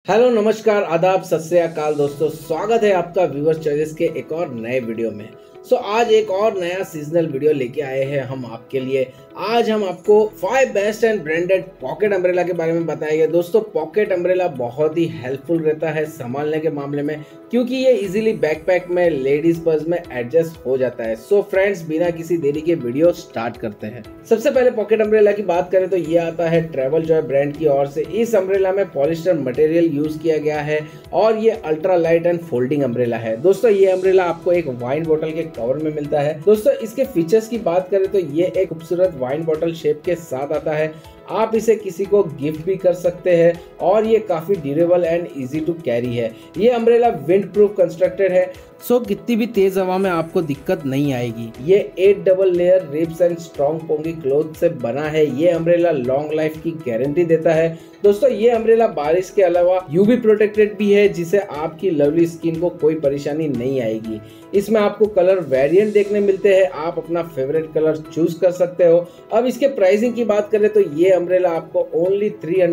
Hello नमस्कार आदाब सत श्री अकाल दोस्तों, स्वागत है आपका व्यूअर्स चॉइस के एक और नए वीडियो में। आज एक और नया सीजनल वीडियो लेके आए हैं हम आपके लिए। आज हम आपको 5 best and branded pocket umbrella के बारे में बताएंगे। दोस्तों पॉकेट अम्ब्रेला बहुत ही हेल्पफुल रहता है संभालने के मामले में, क्योंकि ये इजीली बैकपैक में, लेडीज पर्स में एडजस्ट हो जाता है। सो फ्रेंड्स, बिना किसी देरी के वीडियो स्टार्ट करते हैं। सबसे पहले पॉकेट अम्ब्रेला की बात करें तो ये आता है ट्रैवल जॉय ब्रांड की ओर से। इस अम्ब्रेला में पॉलिस्टर मटेरियल यूज किया गया है और ये ultra light and folding umbrella है। दोस्तों ये अम्ब्रेला आपको एक वाइन बोतल के कवर में मिलता है। दोस्तों इसके फीचर्स की बात करें तो ये एक खूबसूरत वाइन बोतल शेप के साथ आता है। आप इसे किसी को गिफ्ट भी कर सकते हैं और ये काफी durable and easy to carry है। ये अम्ब्रेला विंड प्रूफ कंस्ट्रक्टेड है, सो कितनी भी तेज हवा में आपको दिक्कत नहीं आएगी। ये 8 double layer ribs and strong pongee cloth से बना है। ये अम्ब्रेला लॉन्ग लाइफ की गारंटी देता है। दोस्तों ये अम्ब्रेला बारिश के अलावा यूवी प्रोटेक्टेड भी है, जिससे आपकी लवली स्किन को कोई परेशानी नहीं आएगी। इसमें आपको कलर वेरिएंट देखने मिलते हैं, आप अपना फेवरेट कलर चूज कर सकते हो। अब इसके प्राइसिंग की बात करें तो ये अम्ब्रेला आपको ओनली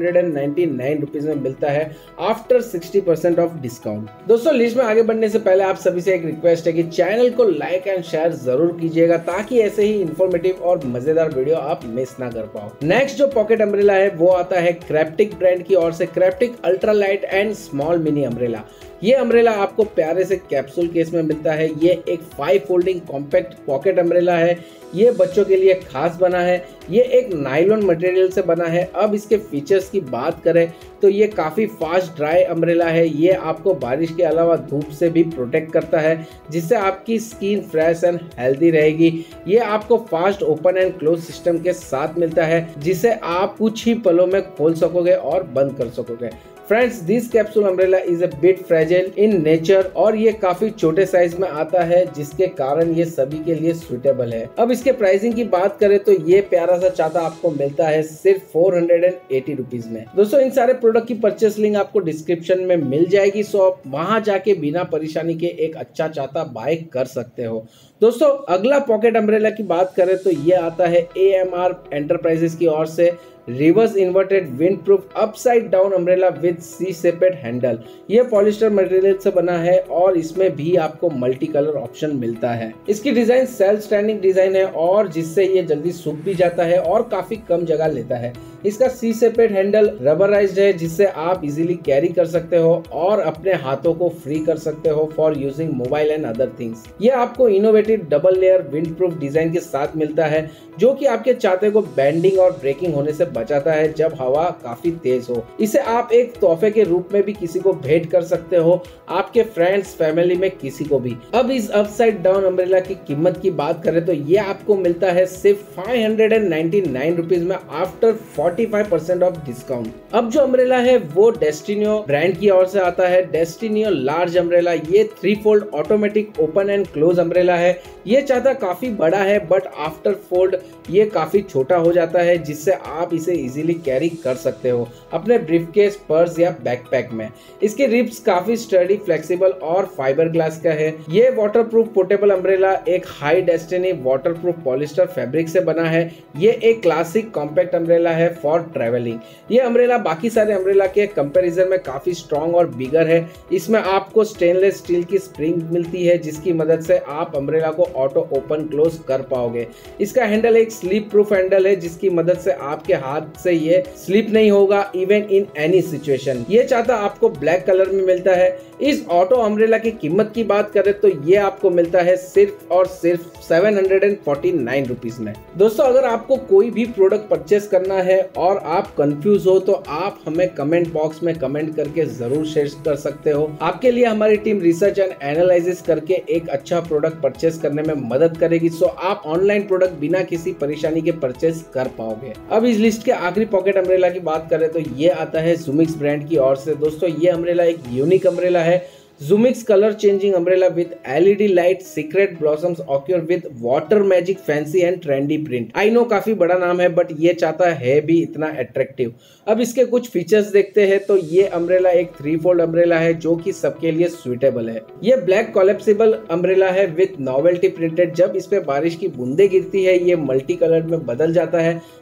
399 रुपीज में मिलता है आफ्टर 60% ऑफ डिस्काउंट। दोस्तों लिस्ट में आगे बढ़ने से पहले आप सभी से एक रिक्वेस्ट है कि चैनल को लाइक एंड शेयर जरूर कीजिएगा, ताकि ऐसे ही इंफॉर्मेटिव और मजेदार वीडियो आप मिस ना कर पाओ। नेक्स्ट जो पॉकेट अम्ब्रेला है वो आता है क्राफ्टिक ब्रांड की ओर से। Craftic ultra light and small mini umbrella. ये अम्ब्रेला आपको प्यारे से कैप्सूल केस में मिलता है। ये एक 5 फोल्डिंग कॉम्पैक्ट पॉकेट अम्ब्रेला है। ये बच्चों के लिए खास बना है। ये एक नायलॉन मटेरियल से बना है। अब इसके फीचर्स की बात करें तो ये काफी फास्ट ड्राई अम्ब्रेला है। ये आपको बारिश के अलावा धूप से भी प्रोटेक्ट करता है, जिससे आपकी स्किन फ्रेश एंड हेल्दी रहेगी। ये आपको fast open and close system के साथ मिलता है, जिसे आप कुछ ही पलों में खोल सकोगे और बंद कर सकोगे। Friends, this capsule umbrella is a bit fragile in nature और ये काफी छोटे साइज में आता है, जिसके कारण ये सभी के लिए सुटेबल है। अब इसके प्राइसिंग की बात करें तो ये प्यारा सा छाता आपको मिलता है सिर्फ 480 रुपीज में। दोस्तों इन सारे प्रोडक्ट की परचेस लिंक आपको डिस्क्रिप्शन में मिल जाएगी, सो आप वहां जाके बिना परेशानी के एक अच्छा छाता बाय कर सकते हो। दोस्तों अगला पॉकेट अम्ब्रेला की बात करें तो ये आता है AMR एंटरप्राइजेस की ओर से reverse inverted wind proof upside down umbrella with C shaped handle. ये पॉलिस्टर मटेरियल से बना है और इसमें भी आपको मल्टी कलर ऑप्शन मिलता है। इसकी डिजाइन सेल्फ स्टैंडिंग डिजाइन है और जिससे ये जल्दी सूख भी जाता है और काफी कम जगह लेता है। इसका सी शेपेड हैंडल रबराइज्ड है, जिससे आप इजीली कैरी कर सकते हो और अपने हाथों को फ्री कर सकते हो for using mobile and other things. ये आपको innovative double layer wind proof design के साथ मिलता है, जो कि आपके छाते को बेंडिंग और ब्रेकिंग होने से बचाता है जब हवा काफी तेज हो। इसे आप एक तोहफे के रूप में भी किसी को भेंट कर सकते हो, आपके फ्रेंड्स फैमिली में किसी को भी। अब इस अपसाइड डाउन अम्ब्रेला की कीमत की बात करें तो ये आपको मिलता है सिर्फ 599 रुपीज में आफ्टर 45% ऑफ डिस्काउंट। अब जो अम्ब्रेला है वो डेस्टिनियो ब्रांड की ओर से आता है। Destinio large umbrella. ये 3 fold automatic open and close umbrella है। ये छाता काफी बड़ा है, बट आफ्टर फोल्ड ये काफी छोटा हो जाता है, जिससे आप इसे इजीली कैरी कर सकते हो अपने ब्रीफकेस, पर्स या बैकपैक में। इसके रिब्स काफी स्टडी, फ्लेक्सिबल और फाइबर ग्लास का है। ये वाटरप्रूफ पोर्टेबल अम्ब्रेला एक high density waterproof polyester fabric से बना है। ये एक क्लासिक कॉम्पैक्ट अम्ब्रेला है फॉर ट्रैवलिंग। ये अम्ब्रेला बाकी सारे अम्ब्रेला के कंपैरिजन में काफी स्ट्रॉन्ग और बिगर है। इसमें आपको स्टेनलेस स्टील की स्प्रिंग मिलती है, जिसकी मदद से आप अम्ब्रेला को ऑटो ओपन क्लोज कर पाओगे। इसका हैंडल एक स्लिप प्रूफ हैंडल है, जिसकी मदद से आपके हाथ से ये स्लिप नहीं होगा इवन इन एनी सिचुएशन। ये छाता आपको ब्लैक कलर में मिलता है। इस ऑटो अम्ब्रेला की कीमत की बात करें तो ये आपको मिलता है सिर्फ और सिर्फ 749 रुपीज में। दोस्तों अगर आपको कोई भी प्रोडक्ट परचेस करना है और आप कंफ्यूज हो तो आप हमें कमेंट बॉक्स में कमेंट करके जरूर शेयर कर सकते हो। आपके लिए हमारी टीम रिसर्च एंड एनालिसिस करके एक अच्छा प्रोडक्ट परचेस करने में मदद करेगी, सो आप ऑनलाइन प्रोडक्ट बिना किसी परेशानी के परचेस कर पाओगे। अब इस लिस्ट के आखिरी पॉकेट अम्ब्रेला की बात करें तो ये आता है जुमिक्स ब्रांड की ओर से। दोस्तों ये अम्ब्रेला एक यूनिक अम्ब्रेला है। जुमिक्स colour changing umbrella with LED light secret blossoms occur with water magic fancy and trendy print. I know काफी बड़ा नाम है, बट ये चाहता है भी इतना अट्रैक्टिव। अब इसके कुछ फीचर्स देखते हैं तो ये अम्ब्रेला एक 3 फोल्ड अम्ब्रेला है, जो कि सबके लिए सुइटेबल है। ये ब्लैक कोलैप्सिबल अम्ब्रेला है विद नॉवेल्टी प्रिंटेड। जब इस पे बारिश की बूंदे गिरती है ये मल्टी कलर में बदल जाता है,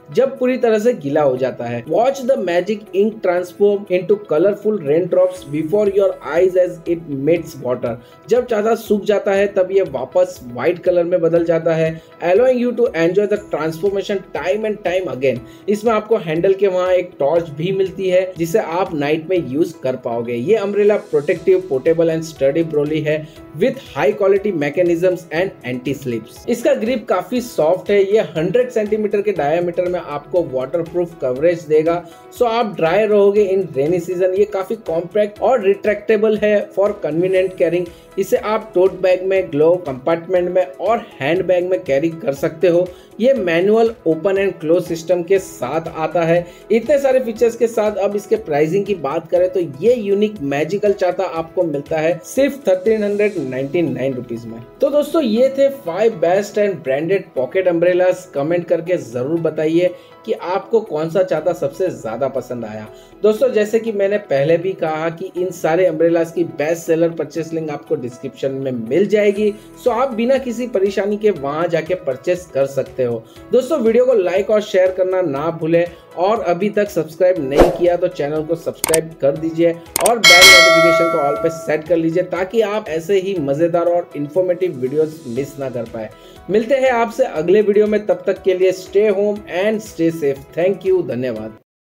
जब पूरी तरह से गीला हो जाता है। Watch the magic ink transform into colourful rain drops before your eyes as it meets water. जब चादर सूख जाता है तब ये वापस व्हाइट कलर में बदल जाता है, allowing you to enjoy the transformation time and time again. इसमें आपको हैंडल के वहां एक टॉर्च भी मिलती है जिसे आप नाइट में यूज कर पाओगे। ये umbrella protective, portable and sturdy brolly है with high quality mechanisms and anti slips. इसका ग्रिप काफी सॉफ्ट है। ये 100 सेंटीमीटर के डायमीटर में आपको वाटरप्रूफ कवरेज देगा, सो आप ड्राई रहोगे इन रेनी सीजन। ये काफी कॉम्पैक्ट और रिट्रैक्टेबल है फॉर कन्वीनियंट कैरिंग। इसे आप टोट बैग में, ग्लोव कंपार्टमेंट में और हैंड बैग में कैरी कर सकते हो। ये manual open and close system के साथ आता है। इतने सारे फीचर्स के साथ अब इसके प्राइसिंग की बात करें तो ये यूनिक मैजिकल छाता आपको मिलता है सिर्फ 1399 रुपीज में। तो दोस्तों ये थे 5 best and branded pocket umbrellas. Comment करके जरूर बताइए कि आपको कौन सा छाता सबसे ज्यादा पसंद आया। दोस्तों जैसे कि मैंने पहले भी कहा कि इन सारे अम्ब्रेलास की बेस्ट सेलर परचेस लिंक आपको डिस्क्रिप्शन में मिल जाएगी, सो आप बिना किसी परेशानी के वहां जाके परचेस कर सकते हो। दोस्तों वीडियो को लाइक और शेयर करना ना भूलें और अभी तक सब्सक्राइब नहीं किया तो चैनल को सब्सक्राइब कर दीजिए और बेल नोटिफिकेशन को ऑल पे सेट कर लीजिए ताकि आप ऐसे ही मजेदार और इन्फॉर्मेटिव वीडियोस मिस ना कर पाए। मिलते हैं आपसे अगले वीडियो में, तब तक के लिए stay home and stay safe. Thank you, धन्यवाद।